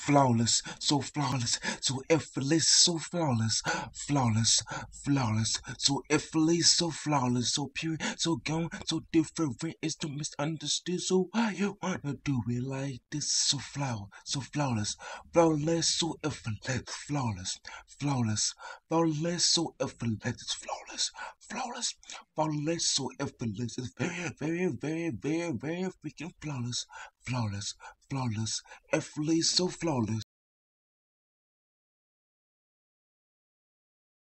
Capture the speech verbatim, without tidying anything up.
flawless, so flawless, so effortless, so flawless, flawless, flawless, so effortless, so flawless, so pure, so gone, so different. It's the misunderstood. So why you wanna do it like this? So flaw, so flawless, flawless, so effortless, flawless, flawless, flawless, so effortless, flawless, flawless, flawless, so effortless. It's very, very, very, very, very freaking flawless, flawless, flawless, effortless, so flawless.